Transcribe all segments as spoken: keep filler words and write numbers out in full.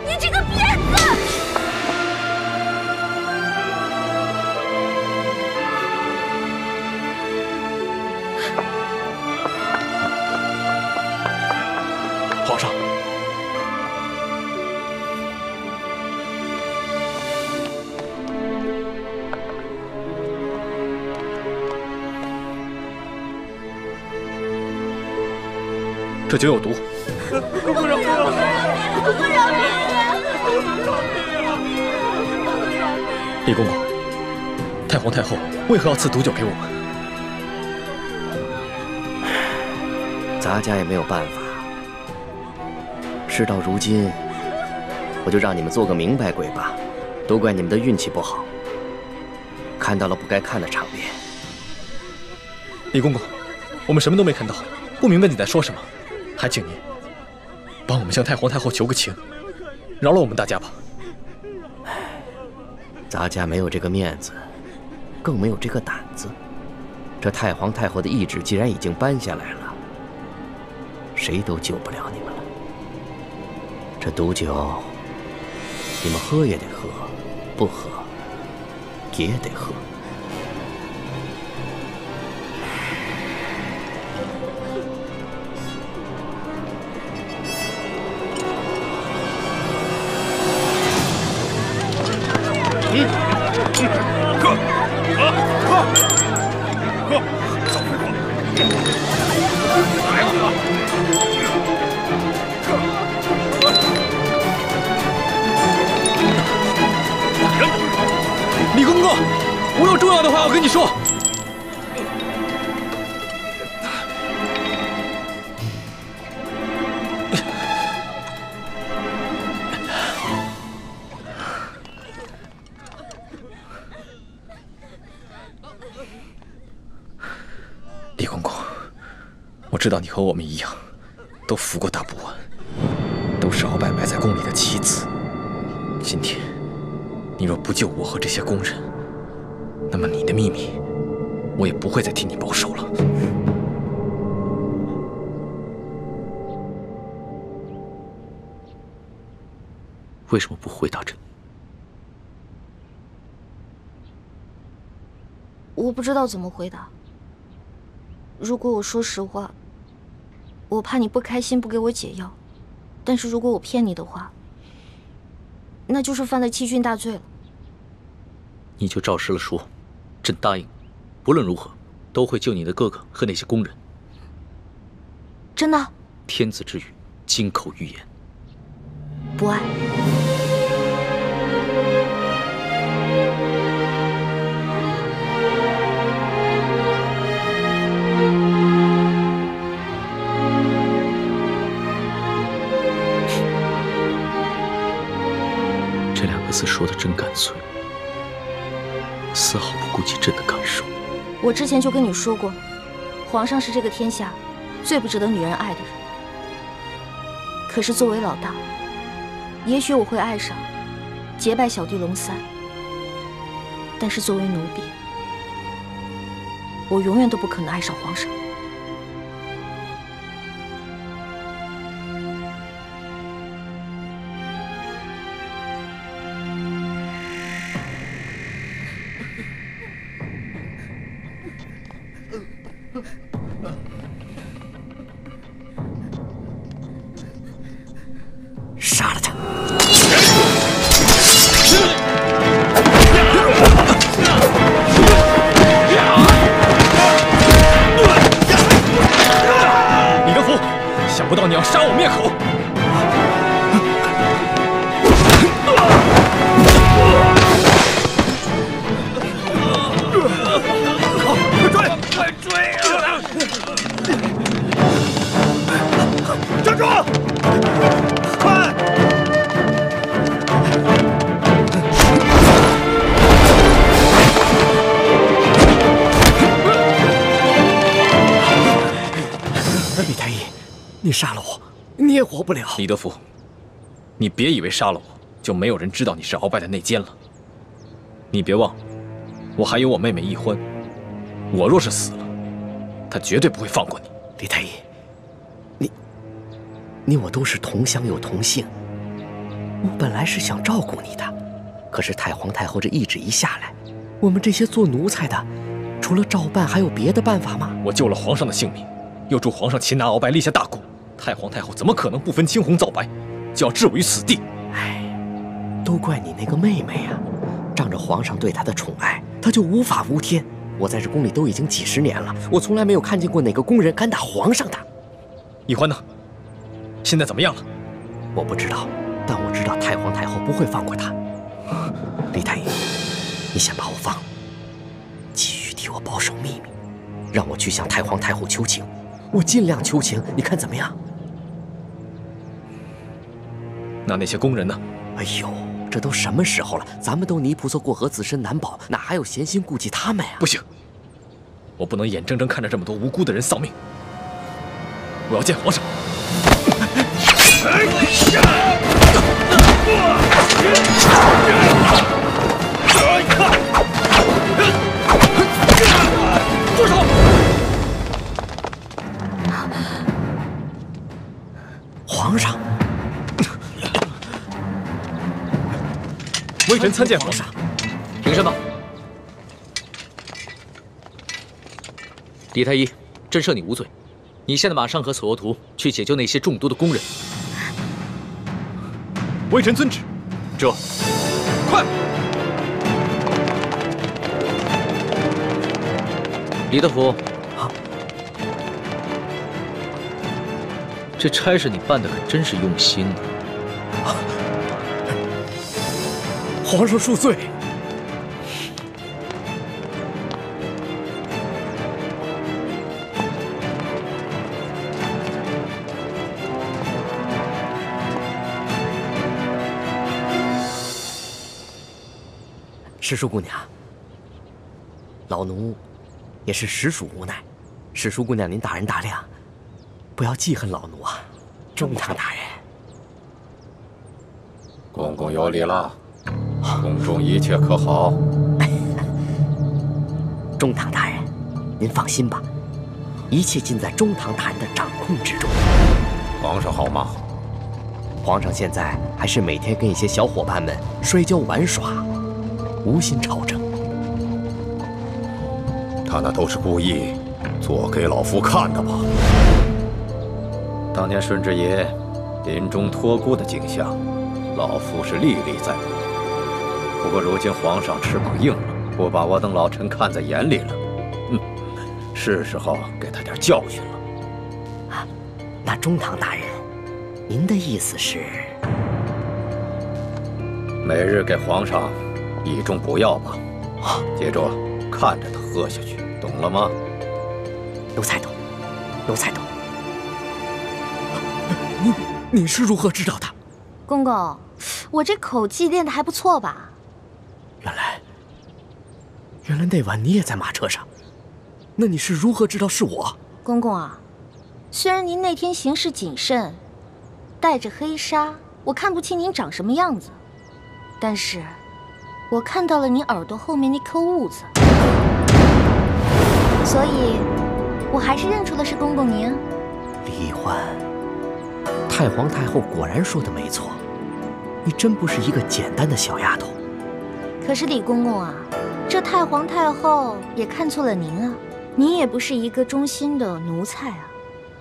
你这个骗子！ 皇上，这酒有毒。 不饶命！不饶命！ 李公公，太皇太后为何要赐毒酒给我们？ 咱家也没有办法。事到如今，我就让你们做个明白鬼吧。都怪你们的运气不好，看到了不该看的场面。 李公公，我们什么都没看到，不明白你在说什么，还请您帮我们向太皇太后求个情，饶了我们大家吧。 咱家没有这个面子，更没有这个胆子。这太皇太后的懿旨既然已经颁下来了，谁都救不了你们了。这毒酒，你们喝也得喝，不喝也得喝。 嗯，喝，喝，喝，喝，早快喝！来了！ 李公公，我有重要的话要跟你说。李公公，我知道你和我们一样，都服过大不完，都是鳌拜埋在宫里的棋子。今天，你若不救我和这些宫人，那么你的秘密，我也不会再替你保守了。 为什么不回答朕？ 我不知道怎么回答。如果我说实话，我怕你不开心，不给我解药；但是如果我骗你的话，那就是犯了欺君大罪了。 你就照实了说，朕答应，不论如何都会救你的哥哥和那些宫人。 真的？ 天子之语，金口玉言。 不爱。 这两个字说的真干脆，丝毫不顾及朕的感受。 我之前就跟你说过，皇上是这个天下最不值得女人爱的人。可是作为老大，也许我会爱上结拜小弟龙三，但是作为奴婢，我永远都不可能爱上皇上。 杀了他！ 李德福，想不到你要杀我灭口！ 快追！快追啊！站住！快！ 李太医，你杀了我，你也活不了。 李德福，你别以为杀了我就没有人知道你是鳌拜的内奸了。你别忘了，我还有我妹妹奕欢，我若是死了，她绝对不会放过你。 李太医，你你我都是同乡又同姓， 我本来是想照顾你的，可是太皇太后这懿旨一下来，我们这些做奴才的，除了照办，还有别的办法吗？ 我救了皇上的性命，又助皇上擒拿鳌拜，立下大功，太皇太后怎么可能不分青红皂白，就要置我于死地？ 哎，都怪你那个妹妹呀、啊！仗着皇上对她的宠爱，她就无法无天。我在这宫里都已经几十年了，我从来没有看见过哪个宫人敢打皇上的。 奕欢呢？现在怎么样了？ 我不知道，但我知道太皇太后不会放过他。李太医，你先把我放了，继续替我保守秘密，让我去向太皇太后求情。我尽量求情，你看怎么样？ 那那些宫人呢？ 哎呦，这都什么时候了？咱们都泥菩萨过河，自身难保，哪还有闲心顾及他们呀？ 不行，我不能眼睁睁看着这么多无辜的人丧命。我要见皇上。住手！ 皇上， 微臣参见皇上。 凭什么？李太医，朕赦你无罪。你现在马上和索额图去解救那些中毒的工人。 微臣遵旨。 这， 快！ 李德福，啊，这差事你办的可真是用心啊！ 皇上恕罪。石叔姑娘，老奴也是实属无奈，石叔姑娘您大人大量，不要记恨老奴啊。中堂大人， 公公有礼了，宫中一切可好？ 中堂大人，您放心吧，一切尽在中堂大人的掌控之中。 皇上好吗？ 皇上现在还是每天跟一些小伙伴们摔跤玩耍，无心朝政。 他那都是故意做给老夫看的吧？当年顺治爷临终托孤的景象，老夫是历历在目。不过如今皇上翅膀硬了，不把我等老臣看在眼里了，嗯，是时候给他点教训了。 啊，那中堂大人，您的意思是？ 每日给皇上一盅补药吧，接着看着他喝下去，懂了吗？ 奴才懂，奴才懂。你你是如何知道的？ 公公，我这口技练得还不错吧？ 原来，原来那晚你也在马车上，那你是如何知道是我？ 公公啊，虽然您那天行事谨慎，带着黑纱，我看不清您长什么样子，但是我看到了您耳朵后面那颗痦子，所以我还是认出了是公公您。 李欢，太皇太后果然说的没错，你真不是一个简单的小丫头。 可是李公公啊，这太皇太后也看错了您啊，您也不是一个忠心的奴才啊。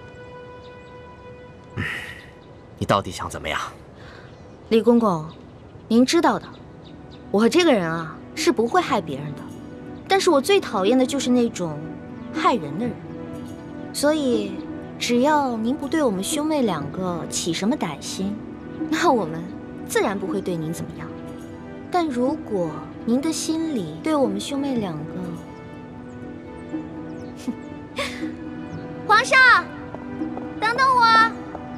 嗯，你到底想怎么样？ 李公公，您知道的，我这个人啊是不会害别人的，但是我最讨厌的就是那种害人的人。所以，只要您不对我们兄妹两个起什么歹心，那我们自然不会对您怎么样。但如果您的心里对我们兄妹两个……皇上，等等我。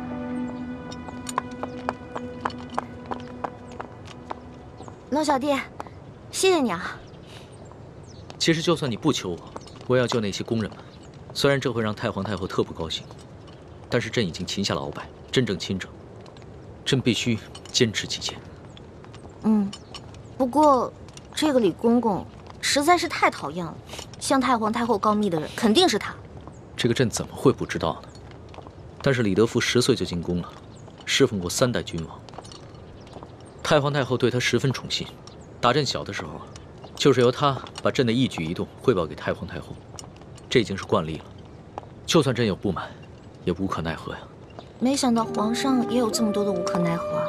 龙小弟，谢谢你啊。 其实就算你不求我，我也要救那些工人们。虽然这会让太皇太后特不高兴，但是朕已经擒下了鳌拜，真正亲政，朕必须坚持己见。 嗯，不过这个李公公实在是太讨厌了，向太皇太后告密的人肯定是他。 这个朕怎么会不知道呢？但是李德福十岁就进宫了，侍奉过三代君王， 太皇太后对他十分宠信，打朕小的时候啊，就是由他把朕的一举一动汇报给太皇太后，这已经是惯例了。就算朕有不满，也无可奈何呀。 没想到皇上也有这么多的无可奈何啊！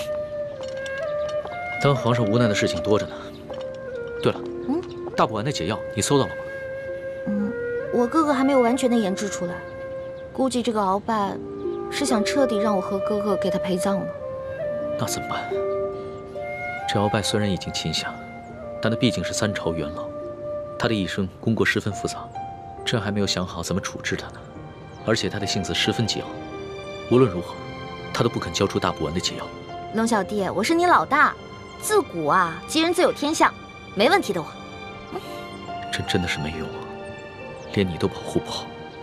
当皇上无奈的事情多着呢。对了， 嗯， 大补丸的解药你搜到了吗？ 嗯，我哥哥还没有完全的研制出来，估计这个鳌拜是想彻底让我和哥哥给他陪葬了。 那怎么办？这鳌拜虽然已经擒下，但他毕竟是三朝元老，他的一生功过十分复杂，朕还没有想好怎么处置他呢。而且他的性子十分桀骜，无论如何，他都不肯交出大补丸的解药。 龙小弟，我是你老大，自古啊，吉人自有天相，没问题的我。 朕真的是没用啊，连你都保护不好。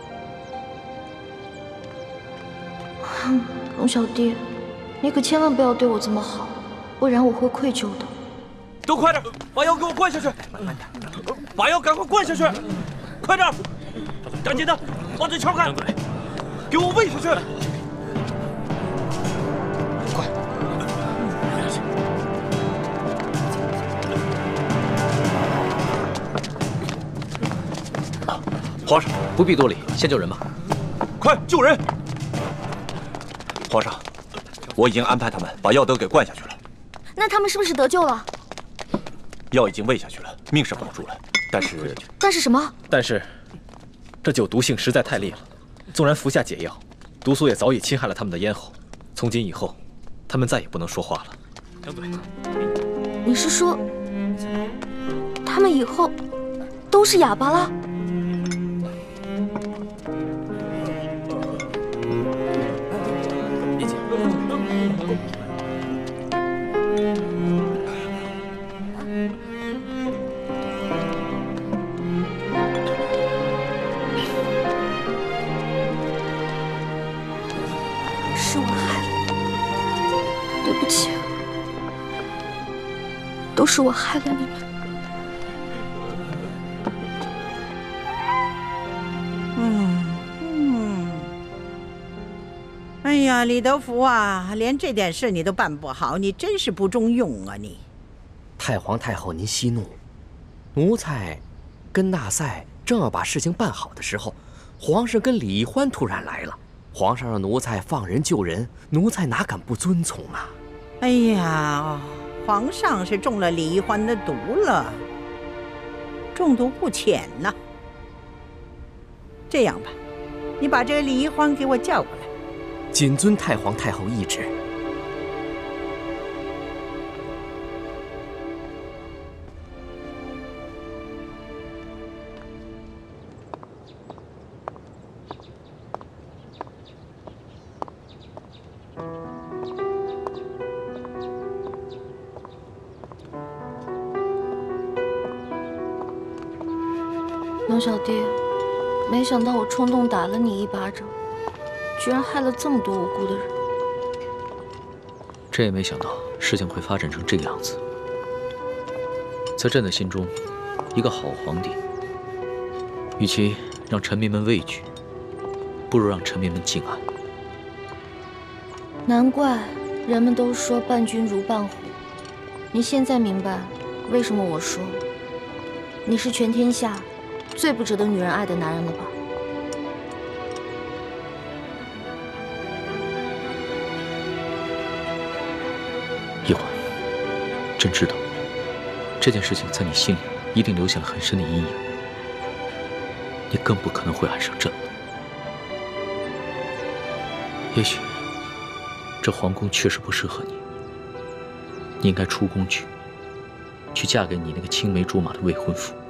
龙小弟，你可千万不要对我这么好，不然我会愧疚的。 都快点，把药给我灌下去！把药赶快灌下去！快点，赶紧的，把嘴撬开！给我喂下去！快！ 皇上不必多礼，先救人吧。 快救人！皇上，我已经安排他们把药都给灌下去了。 那他们是不是得救了？ 药已经喂下去了，命是保住了，但是…… 但是什么？ 但是，这酒毒性实在太烈了，纵然服下解药，毒素也早已侵害了他们的咽喉。从今以后，他们再也不能说话了。 张嘴！ 你是说，他们以后都是哑巴了？是我害了，对不起，都是我害了你们。 嗯嗯，哎呀，李德福啊，连这点事你都办不好，你真是不中用啊你！ 太皇太后，您息怒，奴才跟纳赛正要把事情办好的时候，皇上跟李易欢突然来了。皇上让奴才放人救人，奴才哪敢不遵从啊？ 哎呀，皇上是中了李易欢的毒了，中毒不浅呐。这样吧，你把这个李易欢给我叫过来。 谨遵太皇太后懿旨。 龙小弟，没想到我冲动打了你一巴掌，居然害了这么多无辜的人。 朕也没想到事情会发展成这个样子。在朕的心中，一个好皇帝，与其让臣民们畏惧，不如让臣民们敬爱。 难怪人们都说伴君如伴虎。你现在明白为什么我说你是全天下最不值得女人爱的男人了吧？ 易欢，朕知道这件事情在你心里一定留下了很深的阴影，你更不可能会爱上朕了。也许这皇宫确实不适合你，你应该出宫去，去嫁给你那个青梅竹马的未婚夫。